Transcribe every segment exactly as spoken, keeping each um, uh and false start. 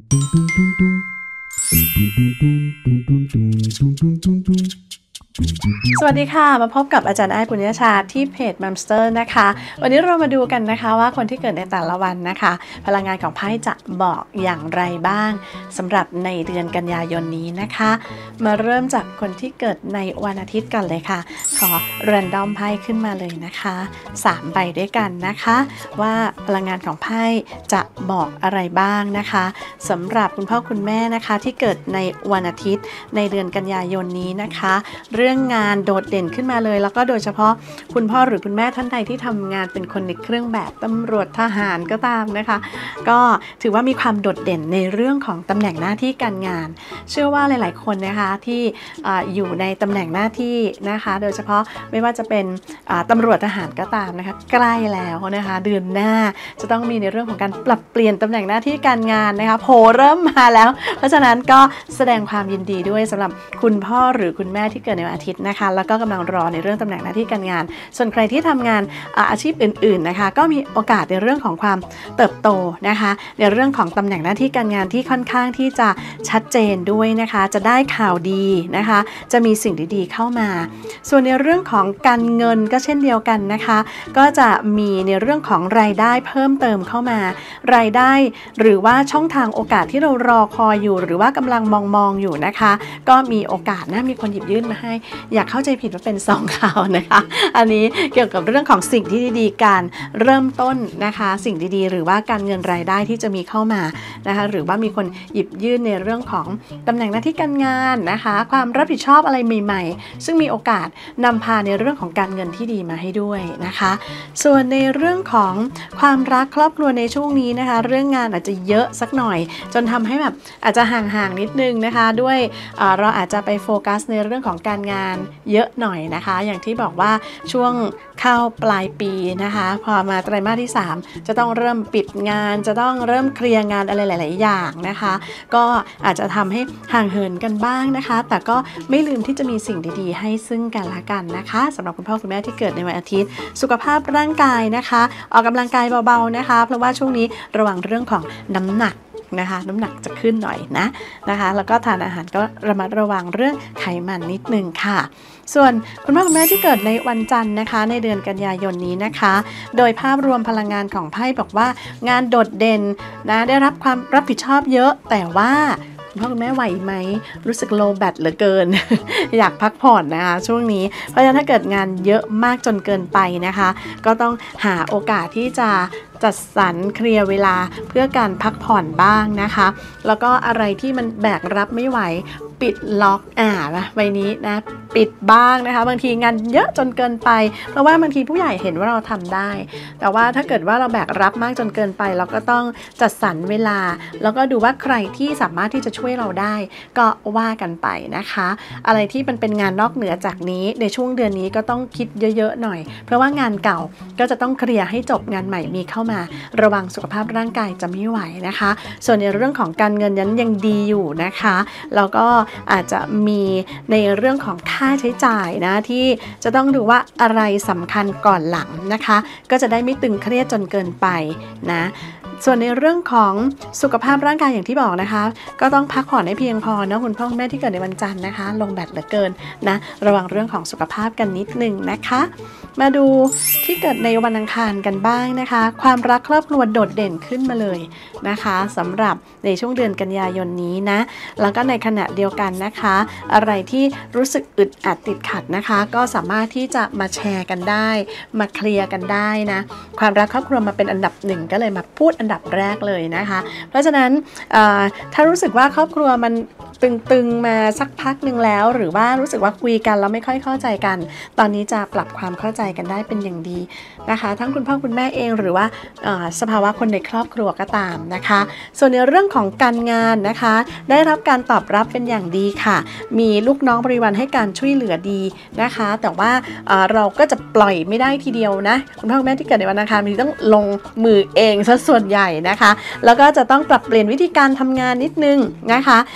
สวัสดีค่ะมาพบกับอาจารย์ไอ้ปุญญชาที่เพจมัมสเตอร์นะคะวันนี้เรามาดูกันนะคะว่าคนที่เกิดในแต่ละวันนะคะพลังงานของไพ่จะบอกอย่างไรบ้างสำหรับในเดือนกันยายนนี้นะคะมาเริ่มจากคนที่เกิดในวันอาทิตย์กันเลยค่ะขอแรนดอมไพ่ขึ้นมาเลยนะคะสามใบด้วยกันนะคะว่าพลังงานของไพ่จะบอกอะไรบ้างนะคะสำหรับคุณพ่อคุณแม่นะคะที่เกิดในวันอาทิตย์ในเดือนกันยายนนี้นะคะเรื่องงานโดดเด่นขึ้นมาเลยแล้วก็โดยเฉพาะคุณพ่อหรือคุณแม่ท่านใดที่ทำงานเป็นคนในเครื่องแบบตำรวจทหารก็ตามนะคะก็ถือว่ามีความโดดเด่นในเรื่องของตำแหน่งหน้าที่การงานเชื่อว่าหลายๆคนนะคะที่ อ, อยู่ในตำแหน่งหน้าที่นะคะโดยเฉพาะไม่ว่าจะเป็นตำรวจทหารก็ตามนะคะใกล้แล้วนะคะเดือนหน้าจะต้องมีในเรื่องของการปรับเปลี่ยนตำแหน่งหน้าที่การงานนะคะโผเริ่มมาแล้วเพราะฉะนั้นก็แสดงความยินดีด้วยสำหรับคุณพ่อหรือคุณแม่ที่เกิดในวันอาทิตย์นะคะแล้วก็กำลังรอในเรื่องตำแหน่งหน้าที่การงานส่วนใครที่ทำงานอาชีพอื่นๆนะคะก็มีโอกาสในเรื่องของความเติบโตนะคะในเรื่องของตำแหน่งหน้าที่การงานที่ค่อนข้างที่จะชัดเจนด้วยนะคะจะได้ข่าวดีนะคะจะมีสิ่งดีๆเข้ามาส่วนในเรื่องของการเงินก็เช่นเดียวกันนะคะก็จะมีในเรื่องของรายได้เพิ่มเติมเข้ามารายได้หรือว่าช่องทางโอกาสที่เรารอคอยอยู่หรือว่ากำลังมองมองอยู่นะคะก็มีโอกาสนะมีคนหยิบยื่นมาให้อยากเข้าใจผิดว่าเป็นซองข่าวนะคะอันนี้เกี่ยวกับเรื่องของสิ่งที่ดีๆการเริ่มต้นนะคะสิ่งดีๆหรือว่าการเงินรายได้ที่จะมีเข้ามานะคะหรือว่ามีคนหยิบยื่นในเรื่องของตำแหน่งหน้าที่การงานนะคะความรับผิดชอบอะไรใหม่ๆซึ่งมีโอกาสนำพาในเรื่องของการเงินที่ดีมาให้ด้วยนะคะส่วนในเรื่องของความรักครอบครัวในช่วงนี้นะคะเรื่องงานอาจจะเยอะสักหน่อยจนทำให้แบบอาจจะห่างๆนิดนึงนะคะด้วยเอ่อเราอาจจะไปโฟกัสในเรื่องของการงานเยอะหน่อยนะคะอย่างที่บอกว่าช่วงเข้าปลายปีนะคะพอมาไตรมาสที่สามจะต้องเริ่มปิดงานจะต้องเริ่มเคลียร์งานอะไรหลายๆอย่างนะคะก็อาจจะทำให้ห่างเหินกันบ้างนะคะแต่ก็ไม่ลืมที่จะมีสิ่งดีๆให้ซึ่งกันและกันนะคะสำหรับคุณพ่อคุณแม่ที่เกิดในวันอาทิตย์สุขภาพร่างกายนะคะออกกำลังกายเบาๆนะคะเพราะว่าช่วงนี้ระวังเรื่องของน้ำหนักนะคะน้ำหนักจะขึ้นหน่อยนะนะคะแล้วก็ทานอาหารก็ระมัดระวังเรื่องไขมันนิดนึงค่ะส่วนคุณพ่อคุณแม่ที่เกิดในวันจันทร์นะคะในเดือนกันยายนนี้นะคะโดยภาพรวมพลังงานของไพ่บอกว่างานโดดเด่นนะได้รับความรับผิดชอบเยอะแต่ว่าพ่อคุณแม่ไหวไหมรู้สึกโลแบตเหลือเกิน อยากพักผ่อนนะคะช่วงนี้เพราะฉะนั้นถ้าเกิดงานเยอะมากจนเกินไปนะคะก็ต้องหาโอกาสที่จะจัดสรรเคลียร์เวลาเพื่อการพักผ่อนบ้างนะคะแล้วก็อะไรที่มันแบกรับไม่ไหวปิดล็อกอ่านะใบนี้นะปิดบ้างนะคะบางทีงานเยอะจนเกินไปเพราะว่าบางทีผู้ใหญ่เห็นว่าเราทำได้แต่ว่าถ้าเกิดว่าเราแบกรับมากจนเกินไปเราก็ต้องจัดสรรเวลาแล้วก็ดูว่าใครที่สามารถที่จะช่วยเราได้ก็ว่ากันไปนะคะอะไรที่มันเป็นงานนอกเหนือจากนี้ในช่วงเดือนนี้ก็ต้องคิดเยอะๆหน่อยเพราะว่างานเก่าก็จะต้องเคลียร์ให้จบงานใหม่มีเข้ามาระวังสุขภาพร่างกายจะไม่ไหวนะคะส่วนในเรื่องของการเงินนั้นยังดีอยู่นะคะแล้วก็อาจจะมีในเรื่องของค่าใช้จ่ายนะที่จะต้องดูว่าอะไรสำคัญก่อนหลังนะคะก็จะได้ไม่ตึงเครียดจนเกินไปนะส่วนในเรื่องของสุขภาพร่างกายอย่างที่บอกนะคะก็ต้องพักผ่อนให้เพียงพอนะคุณพ่อคุณแม่ที่เกิดในวันจันทร์นะคะลงแบตเหลือเกินนะระวังเรื่องของสุขภาพกันนิดนึงนะคะมาดูที่เกิดในวันอังคารกันบ้างนะคะความรักครอบครัวโดดเด่นขึ้นมาเลยนะคะสำหรับในช่วงเดือนกันยายนนี้นะแล้วก็ในขณะเดียวกันนะคะอะไรที่รู้สึกอึดอัดติดขัดนะคะก็สามารถที่จะมาแชร์กันได้มาเคลียร์กันได้นะความรักครอบครัวมาเป็นอันดับหนึ่งก็เลยมาพูดอันดับแรกเลยนะคะเพราะฉะนั้นถ้ารู้สึกว่าครอบครัวมันตึงๆมาสักพักหนึ่งแล้วหรือว่ารู้สึกว่าคุยกันแล้วไม่ค่อยเข้าใจกันตอนนี้จะปรับความเข้าใจกันได้เป็นอย่างดีนะคะทั้งคุณพ่อคุณแม่เองหรือว่าสภาวะคนในครอบครัวก็ตามนะคะส่วนในเรื่องของการงานนะคะได้รับการตอบรับเป็นอย่างดีค่ะมีลูกน้องบริวารให้การช่วยเหลือดีนะคะแต่ว่าเราก็จะปล่อยไม่ได้ทีเดียวนะคุณพ่อคุณแม่ที่เกิดในวันอังคารมีต้องลงมือเองซะส่วนใหญ่นะคะแล้วก็จะต้องปรับเปลี่ยนวิธีการทำงานนิดนึงนะคะจะต้อง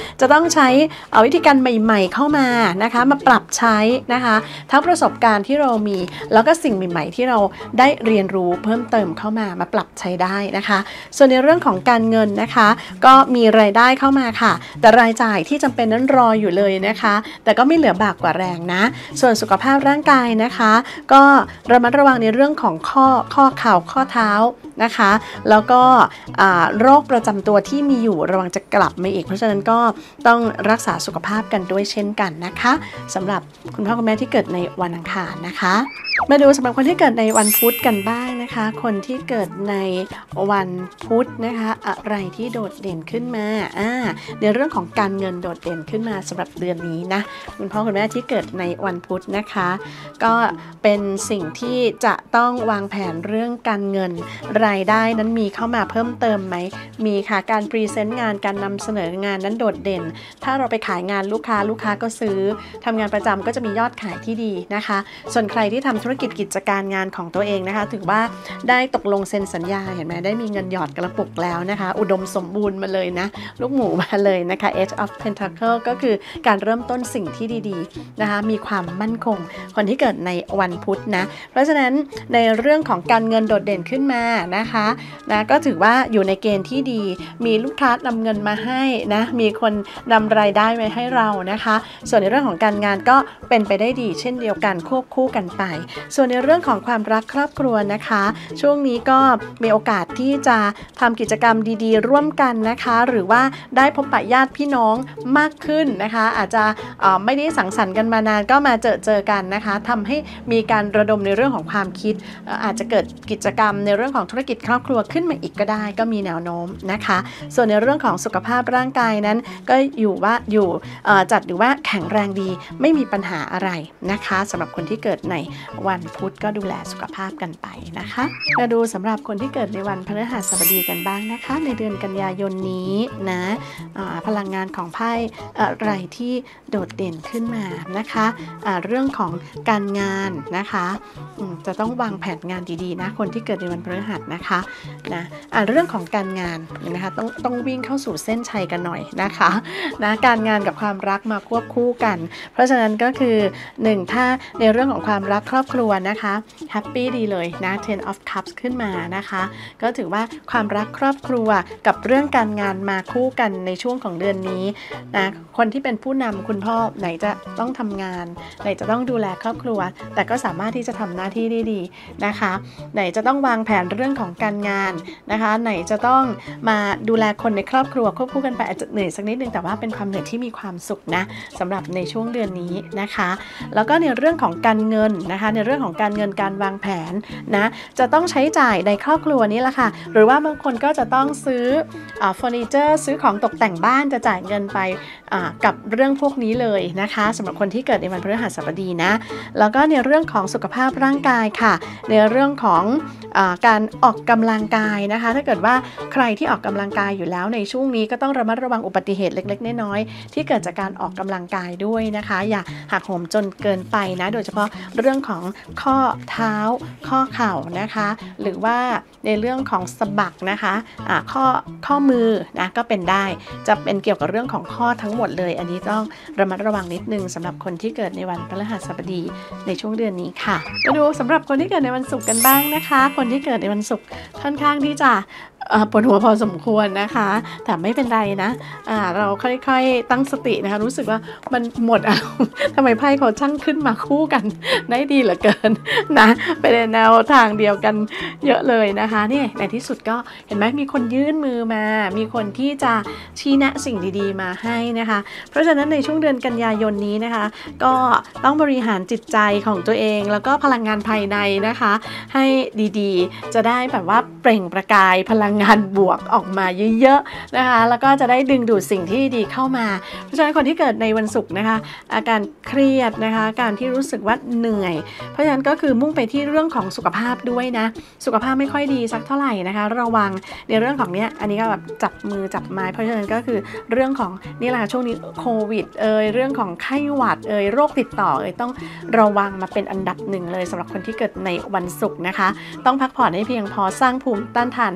ใช้วิธีการใหม่ๆเข้ามานะคะมาปรับใช้นะคะทั้งประสบการณ์ที่เรามีแล้วก็สิ่งใหม่ๆที่เราได้เรียนรู้เพิ่มเติมเข้ามามาปรับใช้ได้นะคะส่วนในเรื่องของการเงินนะคะก็มีรายได้เข้ามาค่ะแต่รายจ่ายที่จำเป็นนั้นรออยู่เลยนะคะแต่ก็ไม่เหลือบากกว่าแรงนะส่วนสุขภาพร่างกายนะคะก็ระมัดระวังในเรื่องของข้อข้อเข่าข้อเท้านะคะแล้วก็โรคประจำตัวที่มีอยู่ระวังจะกลับมาอีกเพราะฉะนั้นก็ต้องรักษาสุขภาพกันด้วยเช่นกันนะคะสำหรับคุณพ่อคุณแม่ที่เกิดในวันอังคารนะคะมาดูสำหรับคนที่เกิดในวันพุธกันบ้างนะคะคนที่เกิดในวันพุธนะคะอะไรที่โดดเด่นขึ้นมาอ่าในเรื่องของการเงินโดดเด่นขึ้นมาสำหรับเดือนนี้นะคุณพ่อคุณแม่ที่เกิดในวันพุธนะคะก็เป็นสิ่งที่จะต้องวางแผนเรื่องการเงินรายได้นั้นมีเข้ามาเพิ่มเติมไหมมีค่ะการพรีเซนต์งานการนำเสนองานนั้นโดดเด่นถ้าเราไปขายงานลูกค้าลูกค้าก็ซื้อทำงานประจำก็จะมียอดขายที่ดีนะคะส่วนใครที่ทำธุรกิจกิจการงานของตัวเองนะคะถือว่าได้ตกลงเซ็นสัญญาเห็นไหมได้มีเงินหยอดกระปุกแล้วนะคะอุดมสมบูรณ์มาเลยนะลูกหมูมาเลยนะคะ Eight of Pentacle ก็คือการเริ่มต้นสิ่งที่ดีๆนะคะมีความมั่นคงคนที่เกิดในวันพุธนะเพราะฉะนั้นในเรื่องของการเงินโดดเด่นขึ้นมานะคะนะก็ถือว่าอยู่ในเกณฑ์ที่ดีมีลูกค้านำเงินมาให้นะมีคนนำรายได้มาให้เรานะคะส่วนในเรื่องของการงานก็เป็นไปได้ดีเช่นเดียวกันควบคู่กันไปส่วนในเรื่องของความรักครอบครัวนะคะช่วงนี้ก็มีโอกาสที่จะทำกิจกรรมดีๆร่วมกันนะคะหรือว่าได้พบปะญาติพี่น้องมากขึ้นนะคะอาจจะไม่ได้สังสรรค์กันมานานก็มาเจอเจอกันนะคะทำให้มีการระดมในเรื่องของความคิดอาจจะเกิดกิจกรรมในเรื่องของธุรกิจครอบครัวขึ้นมาอีกก็ได้ก็มีแนวโน้มนะคะส่วนในเรื่องของสุขภาพร่างกายนั้นก็อยู่ว่าอยู่จัดหรือว่าแข็งแรงดีไม่มีปัญหาอะไรนะคะสำหรับคนที่เกิดในวันพุธก็ดูแลสุขภาพกันไปนะคะมาดูสำหรับคนที่เกิดในวันพฤหัสบดีกันบ้างนะคะในเดือนกันยายนนี้นะพลังงานของไพ่อะไรที่โดดเด่นขึ้นมานะคะะเรื่องของการงานนะคะจะต้องวางแผนงานดีๆนะคนที่เกิดในวันพฤหัสนะคะนะะเรื่องของการงานนะคะต้องต้องวิ่งเข้าสู่เส้นชัยกันหน่อยนะคะนะการงานกับความรักมาควบคู่กันเพราะฉะนั้นก็คือหนึ่งถ้าในเรื่องของความรักครอบครัวนะคะแฮปปี้ดีเลยนะ Ten of Cups ขึ้นมานะคะก็ถือว่าความรักครอบครัวกับเรื่องการงานมาคู่กันในช่วงของเดือนนี้นะคนที่เป็นผู้นำคุณพ่อไหนจะต้องทำงานไหนจะต้องดูแลครอบครัวแต่ก็สามารถที่จะทำหน้าที่ได้ดีนะคะไหนจะต้องวางแผนเรื่องของการงานนะคะไหนจะต้องมาดูแลคนในครอบครัวควบคู่กันไปอาจจะเหนื่อยสักนิดนึงแต่ว่าเป็นความเหนื่อยที่มีความสุขนะสำหรับในช่วงเดือนนี้นะคะแล้วก็ในเรื่องของการเงินนะคะในเรื่องของการเงินการวางแผนนะจะต้องใช้จ่ายในครอบครัวนี้แหละค่ะหรือว่าบางคนก็จะต้องซื้อเฟอร์นิเจอร์ซื้อของตกแต่งบ้านจะจ่ายเงินไปกับเรื่องพวกนี้เลยนะคะสำหรับคนที่เกิดในวันพฤหัสบดีนะแล้วก็ในเรื่องของสุขภาพร่างกายค่ะในเรื่องของอาการออกกำลังกายนะคะถ้าเกิดว่าใครที่ออกกำลังกายอยู่แล้วในช่วงนี้ก็ต้องระมัดระวังอุบัติเหตุเล็กๆน้อยๆที่เกิดจากการออกกำลังกายด้วยนะคะอย่าหักโหมจนเกินไปนะโดยเฉพาะเรื่องของข้อเท้าข้อเข่านะคะหรือว่าในเรื่องของสะบักนะคะะข้อข้อมือนะก็เป็นได้จะเป็นเกี่ยวกับเรื่องของข้อทั้งหมดเลยอันนี้ต้องระมัดระวังนิดนึงสำหรับคนที่เกิดในวันพฤหัสบดีในช่วงเดือนนี้ค่ะมาดูสำหรับคนที่เกิดในวันศุกร์กันบ้างนะคะคนที่เกิดในวันศุกร์ค่อนข้างที่จะปวดหัวพอสมควรนะคะแต่ไม่เป็นไรนะะเราค่อยๆตั้งสตินะคะรู้สึกว่ามันหมดอารมณ์ทำไมไพ่เขาช่างขึ้นมาคู่กันได้ดีเหลือเกินนะเป็นแนวทางเดียวกันเยอะเลยนะคะนี่ในที่สุดก็เห็นไหมมีคนยื่นมือมามีคนที่จะชี้แนะสิ่งดีๆมาให้นะคะเพราะฉะนั้นในช่วงเดือนกันยายนนี้นะคะก็ต้องบริหารจิตใจของตัวเองแล้วก็พลังงานภายในนะคะให้ดีๆจะได้แบบว่าเปล่งประกายพลังงานบวกออกมาเยอะๆนะคะแล้วก็จะได้ดึงดูดสิ่งที่ดีเข้ามาเพราะฉะนั้นคนที่เกิดในวันศุกร์นะคะอาการเครียดนะคะการที่รู้สึกว่าเหนื่อยเพราะฉะนั้นก็คือมุ่งไปที่เรื่องของสุขภาพด้วยนะสุขภาพไม่ค่อยดีสักเท่าไหร่นะคะระวังในเรื่องของเนี้ยอันนี้ก็แบบจับมือจับไม้เพราะฉะนั้นก็คือเรื่องของนี่แหละช่วงนี้โควิดเอ่ยเรื่องของไข้หวัดเอ่ยโรคติดต่อเอ่ยต้องระวังมาเป็นอันดับหนึ่งเลยสำหรับคนที่เกิดในวันศุกร์นะคะต้องพักผ่อนให้เพียงพอสร้างภูมิต้านทานให้มากที่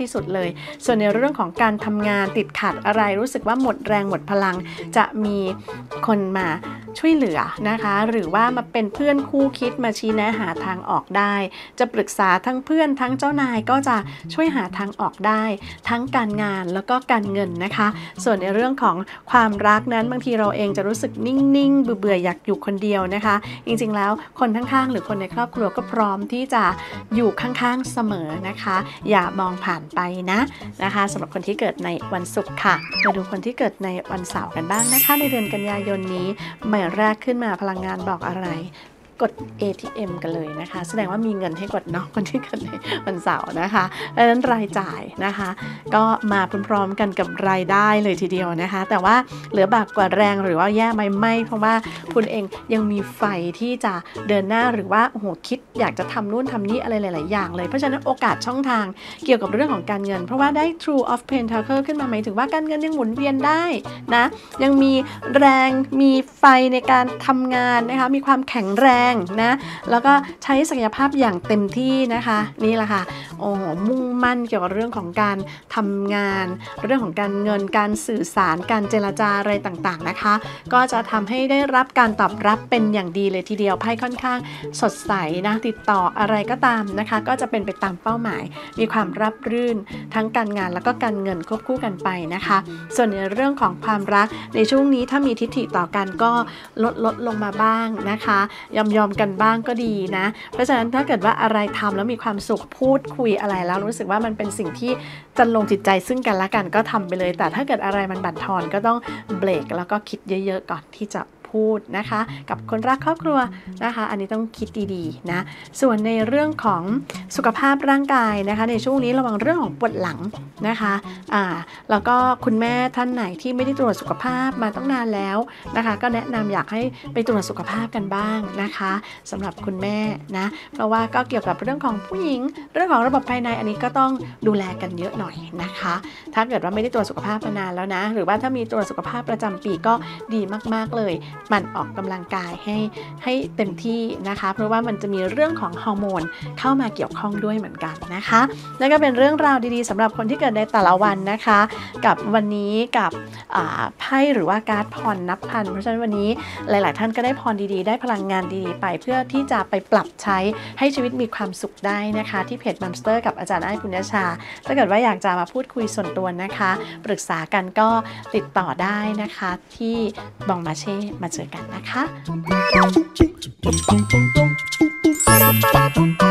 สุดเลยส่วนในเรื่องของการทำงานติดขัดอะไรรู้สึกว่าหมดแรงหมดพลังจะมีคนมาช่วยเหลือนะคะหรือว่ามาเป็นเพื่อนคู่คิดมาชี้แนะหาทางออกได้จะปรึกษาทั้งเพื่อนทั้งเจ้านายก็จะช่วยหาทางออกได้ทั้งการงานแล้วก็การเงินนะคะส่วนในเรื่องของความรักนั้นบางทีเราเองจะรู้สึกนิ่งๆเบื่อๆอยากอยู่คนเดียวนะคะจริงๆแล้วคนข้างๆหรือคนในครอบครัวก็พร้อมที่จะอยู่ข้างๆเสมอนะคะอย่ามองผ่านไปนะนะคะสำหรับคนที่เกิดในวันศุกร์ค่ะมาดูคนที่เกิดในวันเสาร์กันบ้างนะคะในเดือนกันยายนนี้ใหม่แรกขึ้นมาพลังงานบอกอะไรกด เอ ที เอ็ม กันเลยนะคะแสดงว่ามีเงินให้กดเนาะคนที่เกิดในวันเสาร์นะคะดังนั้นรายจ่ายนะคะก็มาพร้อมๆกันกับรายได้เลยทีเดียวนะคะแต่ว่าเหลือบากกว่าแรงหรือว่าแย่ไหมไม่เพราะว่าคุณเองยังมีไฟที่จะเดินหน้าหรือว่าโอ้โหคิดอยากจะทำนู่นทำนี่อะไรหลายๆอย่างเลยเพราะฉะนั้นโอกาสช่องทางเกี่ยวกับเรื่องของการเงินเพราะว่าได้ True of Pentacle ขึ้นมาหมายถึงว่าการเงินยังหมุนเวียนได้นะยังมีแรงมีไฟในการทำงานนะคะมีความแข็งแรงนะแล้วก็ใช้ศักยภาพอย่างเต็มที่นะคะนี่แหละค่ะโอ้โหมุ่งมั่นเกี่ยวกับเรื่องของการทำงานเรื่องของการเงินการสื่อสารการเจรจาอะไรต่างๆนะคะก็จะทำให้ได้รับการตอบรับเป็นอย่างดีเลยทีเดียวไพ่ค่อนข้างสดใสนะติดต่ออะไรก็ตามนะคะก็จะเป็นไปตามเป้าหมายมีความราบรื่นทั้งการงานแล้วก็การเงินควบคู่กันไปนะคะส่วนในเรื่องของความรักในช่วงนี้ถ้ามีทิฐิต่อกันก็ลดลดลงมาบ้างนะคะยอมยอมกันบ้างก็ดีนะเพราะฉะนั้นถ้าเกิดว่าอะไรทำแล้วมีความสุขพูดคุยอะไรแล้วรู้สึกว่ามันเป็นสิ่งที่จันลงจิตใจซึ่งกันและกันก็ทำไปเลยแต่ถ้าเกิดอะไรมันบั่นทอนก็ต้องเบรกแล้วก็คิดเยอะๆก่อนที่จะพูดนะคะกับคนรักครอบครัวนะคะอันนี้ต้องคิดดีๆนะส่วนในเรื่องของสุขภาพร่างกายนะคะในช่วงนี้ระวังเรื่องของปวดหลังนะคะอ่าแล้วก็คุณแม่ท่านไหนที่ไม่ได้ตรวจสุขภาพมาตั้งนานแล้วนะคะก็แนะนำอยากให้ไปตรวจสุขภาพกันบ้างนะคะสำหรับคุณแม่นะเพราะว่าก็เกี่ยวกับเรื่องของผู้หญิงเรื่องของระบบภายในอันนี้ก็ต้องดูแลกันเยอะหน่อยนะคะถ้าเกิดว่าไม่ได้ตรวจสุขภาพมานานแล้วนะหรือว่าถ้ามีตรวจสุขภาพประจำปีก็ดีมากๆเลยมันออกกำลังกายให้ให้เต็มที่นะคะเพราะว่ามันจะมีเรื่องของฮอร์โมนเข้ามาเกี่ยวข้องด้วยเหมือนกันนะคะและก็เป็นเรื่องราวดีๆสำหรับคนที่เกิดในแต่ละวันนะคะกับวันนี้กับไพ่หรือว่าการ์ดพรนับพันเพราะฉะนั้นวันนี้หลายๆท่านก็ได้พรดีๆได้พลังงานดีๆไปเพื่อที่จะไปปรับใช้ให้ชีวิตมีความสุขได้นะคะที่เพจมัมสเตอร์กับอาจารย์อ้ายปุญญชาถ้าเกิดว่าอยากจะมาพูดคุยส่วนตัวนะคะปรึกษากันก็ติดต่อได้นะคะที่บองมาเช่มาเจอกันนะคะ